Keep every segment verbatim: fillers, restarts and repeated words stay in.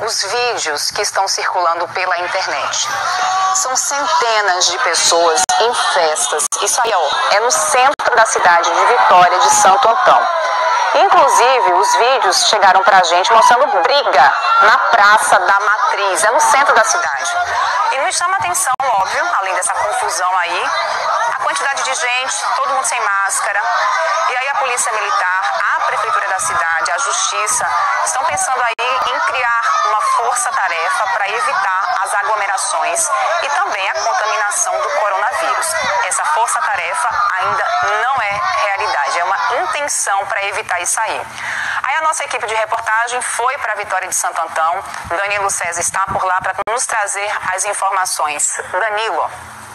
os vídeos que estão circulando pela internet. São centenas de pessoas em festas. Isso aí, ó, é no centro da cidade de Vitória de Santo Antão. Inclusive, os vídeos chegaram pra gente mostrando briga na Praça da Matriz, é no centro da cidade. E nos chama atenção, óbvio, além dessa confusão aí, a quantidade de gente, todo mundo sem máscara. E aí a Polícia Militar, a Prefeitura da cidade, a Justiça, estão pensando aí em criar uma força-tarefa para evitar as aglomerações e também a contaminação do coronavírus. Essa força-tarefa ainda não é realidade, é uma intenção para evitar isso aí. Aí a nossa equipe de reportagem foi para a Vitória de Santo Antão. Danilo César está por lá para nos trazer as informações. Danilo.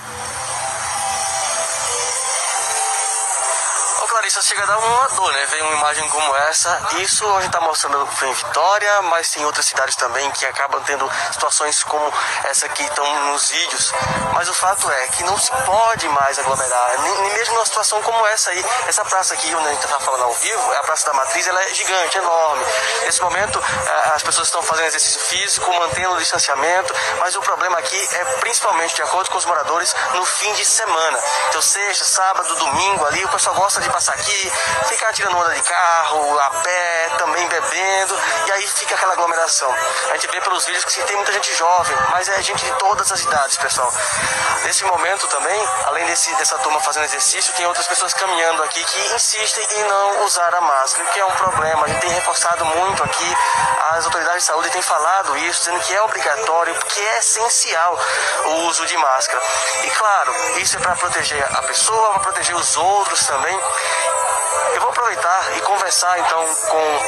Clarissa, chega a dar uma dor, né? Vem uma imagem como essa. Isso a gente está mostrando em Vitória, mas tem outras cidades também que acabam tendo situações como essa que estão nos vídeos. Mas o fato é que não se pode mais aglomerar, nem, nem mesmo numa situação como essa aí. Essa praça aqui, onde a gente está falando ao vivo, a Praça da Matriz, ela é gigante, enorme. Nesse momento, as pessoas estão fazendo exercício físico, mantendo o distanciamento, mas o problema aqui é principalmente, de acordo com os moradores, no fim de semana. Então, sexta, sábado, domingo ali, o pessoal gosta de passar aqui, ficar tirando onda de carro, a pé, também bebendo, e aí fica aquela aglomeração. A gente vê pelos vídeos que tem muita gente jovem, mas é gente de todas as idades, pessoal. Nesse momento também, além desse, dessa turma fazendo exercício, tem outras pessoas caminhando aqui que insistem em não usar a máscara, que é um problema. A gente tem reforçado muito aqui, as autoridades de saúde têm falado isso, dizendo que é obrigatório, porque é essencial o uso de máscara. E claro, isso é para proteger a pessoa, para proteger os outros também. Eu vou aproveitar e conversar então com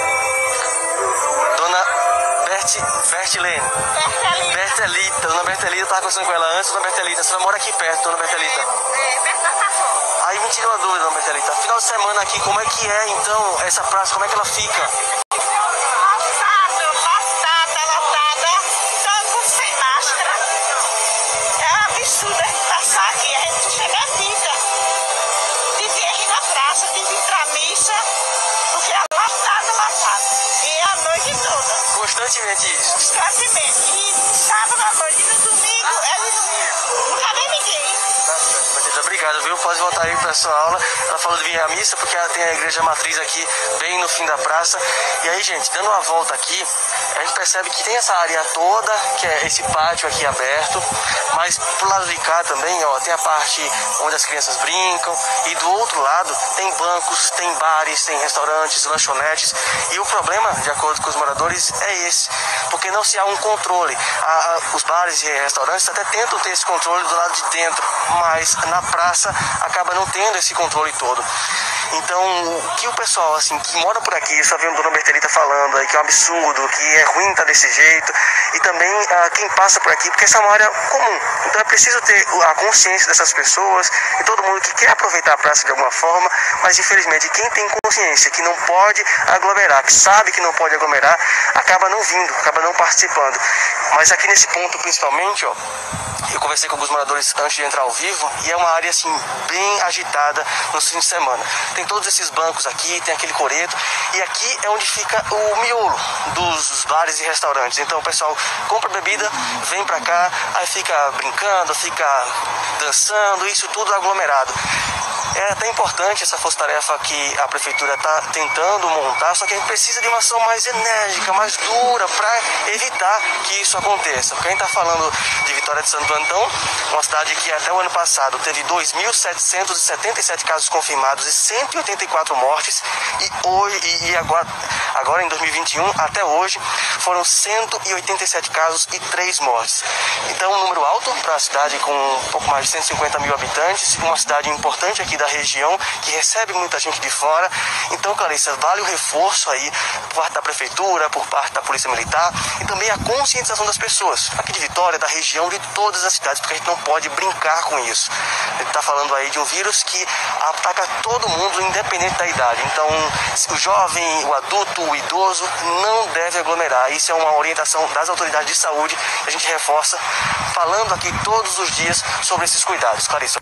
Dona Berti, Bertilene. Bertelita. Bertelita. Dona Bertelita, eu estava conversando com ela antes. Dona Bertelita, a senhora mora aqui perto, Dona Bertelita? É, é perto da Safo. Aí me tira uma dúvida, Dona Bertelita. Final de semana aqui, como é que é então essa praça? Como é que ela fica? Lotada, lotada, lotada. Todo mundo sem máscara. É um absurdo a gente passar aqui. A gente chega a vida de vir aqui na praça, de vir pra missa, porque é lotada, lotada. E é a noite toda. Constantemente isso. Constantemente. E sábado à noite, no domingo, é no domingo. Não cabe ninguém. Obrigado, viu? Pode voltar aí para sua aula. Ela falou de vir à missa porque ela tem a igreja matriz aqui bem no fim da praça. E aí, gente, dando uma volta aqui, a gente percebe que tem essa área toda, que é esse pátio aqui aberto, mas pro lado de cá também, ó, tem a parte onde as crianças brincam, e do outro lado tem bancos, tem bares, tem restaurantes, lanchonetes. E o problema, de acordo com os moradores, é esse, porque não se há um controle. A, a, os bares e restaurantes até tentam ter esse controle do lado de dentro, mas na praça acaba não tendo esse controle todo. Então, o que o pessoal assim, que mora por aqui, só vendo a Dona Bertelita falando aí que é um absurdo, que é ruim tá desse jeito, e também ah, quem passa por aqui, porque essa é uma área comum. Então é preciso ter a consciência dessas pessoas e todo mundo que quer aproveitar a praça de alguma forma, mas infelizmente quem tem consciência que não pode aglomerar, que sabe que não pode aglomerar, acaba não vindo, acaba não participando. Mas aqui nesse ponto principalmente, ó, eu conversei com alguns moradores antes de entrar ao vivo e é uma área assim bem agitada no fim de semana. Tem todos esses bancos aqui, tem aquele coreto, e aqui é onde fica o miolo dos bares e restaurantes. Então o pessoal compra bebida, vem pra cá, aí fica brincando, fica dançando, isso tudo aglomerado. É até importante essa força-tarefa que a prefeitura está tentando montar, só que a gente precisa de uma ação mais enérgica, mais dura, para evitar que isso aconteça. Porque a gente está falando de Vitória de Santo Antão, uma cidade que até o ano passado teve dois mil setecentos e setenta e sete casos confirmados e cento e oitenta e quatro mortes, e, hoje, e agora, agora em dois mil e vinte e um, até hoje, foram cento e oitenta e sete casos e três mortes. Então, um número alto para a cidade com um pouco mais de cento e cinquenta mil habitantes, uma cidade importante aqui da região, que recebe muita gente de fora. Então, Clarissa, vale o reforço aí por parte da prefeitura, por parte da Polícia Militar, e também a conscientização das pessoas, aqui de Vitória, da região, de todas as cidades, porque a gente não pode brincar com isso. A gente está falando aí de um vírus que ataca todo mundo, independente da idade. Então, o jovem, o adulto, o idoso, não deve aglomerar. Isso é uma orientação das autoridades de saúde, a gente reforça, falando aqui todos os dias sobre esses cuidados. Clarissa.